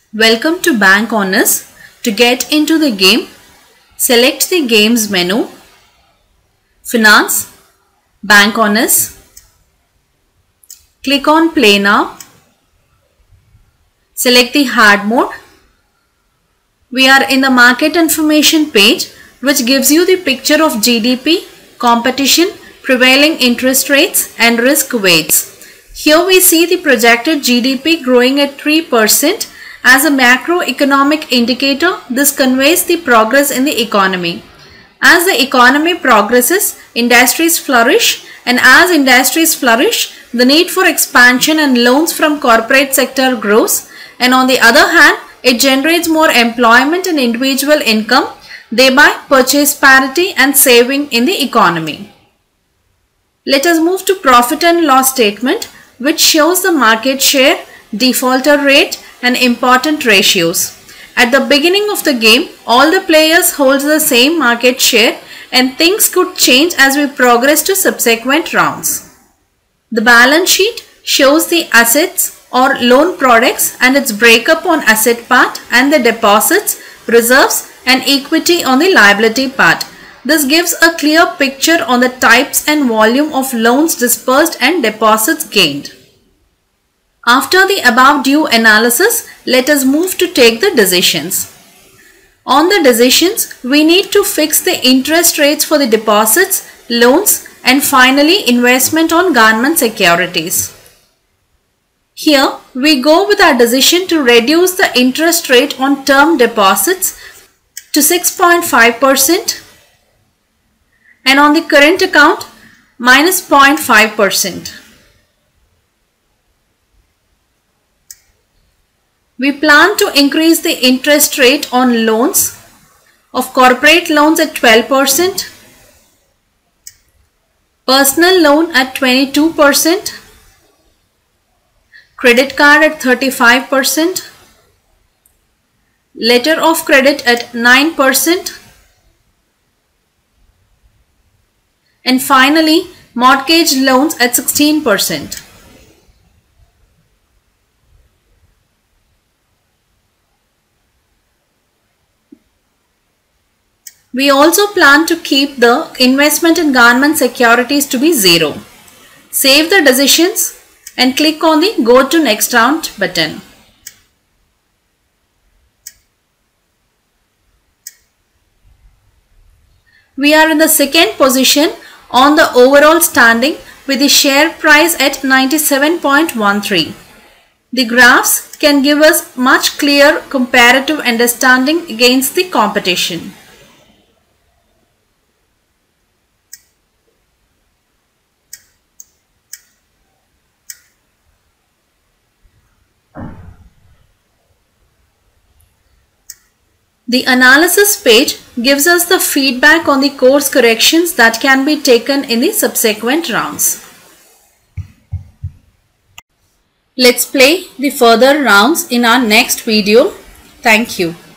Welcome to Bank Honors. To get into the game, select the Games menu, Finance, Bank Honors, click on Play Now, select the Hard mode. We are in the Market Information page, which gives you the picture of GDP, competition, prevailing interest rates and risk weights. Here we see the projected GDP growing at 3%. As a macroeconomic indicator, this conveys the progress in the economy. As the economy progresses, industries flourish, and as industries flourish, the need for expansion and loans from corporate sector grows, and on the other hand, it generates more employment and individual income, thereby purchase parity and saving in the economy. Let us move to profit and loss statement, which shows the market share, defaulter rate, and important ratios. At the beginning of the game, all the players hold the same market share and things could change as we progress to subsequent rounds. The balance sheet shows the assets or loan products and its breakup on asset part and the deposits, reserves and equity on the liability part. This gives a clear picture on the types and volume of loans disbursed and deposits gained. After the above due analysis, let us move to take the decisions. On the decisions, we need to fix the interest rates for the deposits, loans, and finally investment on government securities. Here, we go with our decision to reduce the interest rate on term deposits to 6.5% and on the current account minus 0.5%. We plan to increase the interest rate on loans of corporate loans at 12%, personal loan at 22%, credit card at 35%, letter of credit at 9%, and finally mortgage loans at 16%. We also plan to keep the investment in government securities to be 0. Save the decisions and click on the Go to Next Round button. We are in the second position on the overall standing with the share price at 97.13. The graphs can give us much clearer comparative understanding against the competition. The analysis page gives us the feedback on the course corrections that can be taken in the subsequent rounds. Let's play the further rounds in our next video. Thank you.